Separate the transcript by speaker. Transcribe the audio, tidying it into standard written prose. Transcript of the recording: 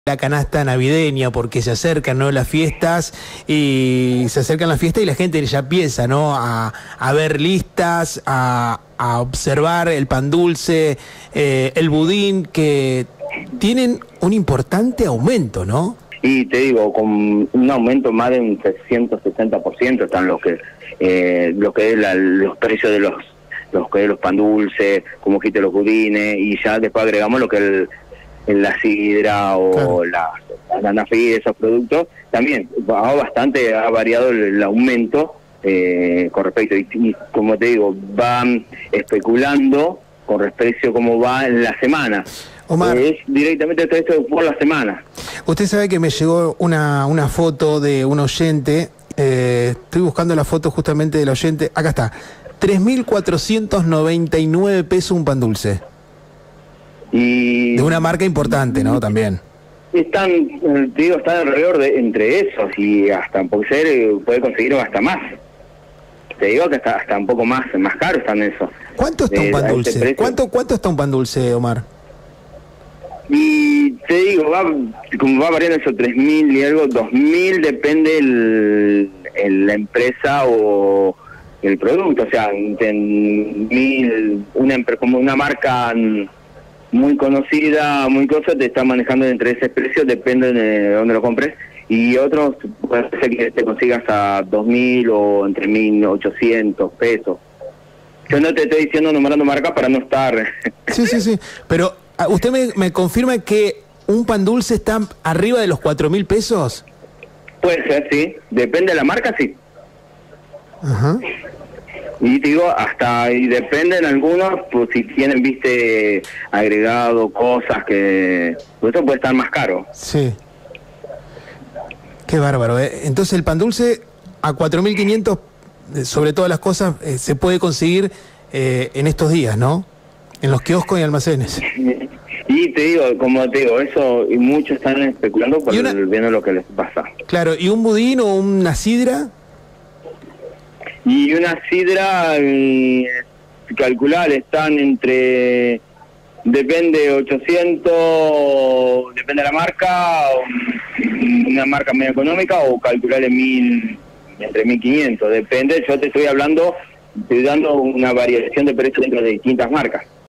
Speaker 1: la canasta navideña porque se acercan, ¿no?, las fiestas, y se acercan las fiestas y la gente ya empieza, ¿no?, a ver listas, a observar el pan dulce, el budín, que tienen un importante aumento, ¿no?
Speaker 2: Y te digo, con un aumento más de un 360% están lo que es los precios de los pan dulces, como dijiste, los budines, y ya después agregamos lo que es la sidra o claro, la nanafí, esos productos. También ha variado el aumento con respecto, y como te digo, van especulando con respecto a cómo va en la semana.
Speaker 1: Omar,
Speaker 2: es directamente todo esto por la semana.
Speaker 1: Usted sabe que me llegó una foto de un oyente, estoy buscando la foto justamente del oyente, acá está, 3.499 pesos un pan dulce. Y de una marca importante, ¿no?, también.
Speaker 2: Están alrededor de entre esos, y hasta puede conseguir hasta más. Te digo que hasta un poco más caro están esos.
Speaker 1: ¿Cuánto está un pan dulce? ¿Cuánto está un pan dulce, Omar?
Speaker 2: Y te digo, como va variando esos 3.000 y algo, 2.000, depende la empresa o el producto. O sea, 1.000, como una marca muy conocida, muy cosa, te está manejando entre ese precio, depende de dónde lo compres. Y otros puede ser que te consigas a 2.000 o entre 1.800 pesos. Yo no te estoy diciendo nombrando marca para no estar...
Speaker 1: Sí, pero ¿usted me confirma que un pan dulce está arriba de los 4.000 pesos?
Speaker 2: Puede ser, sí. Depende de la marca, sí.
Speaker 1: Ajá.
Speaker 2: Y te digo, y dependen algunos, pues si tienen, viste, agregado cosas que... Pues eso puede estar más caro.
Speaker 1: Sí. Qué bárbaro, ¿eh? Entonces el pan dulce a 4.500, sobre todas las cosas, se puede conseguir en estos días, ¿no? En los kioscos y almacenes.
Speaker 2: Y te digo, como te digo, eso, y muchos están especulando por viendo lo que les pasa.
Speaker 1: Claro, ¿y un budín o una sidra?
Speaker 2: Y una sidra, calcular, están entre, depende, 800, depende de la marca, una marca medio económica, o calcular en 1.000, entre 1.500, depende. Yo te estoy dando una variación de precios dentro de distintas marcas.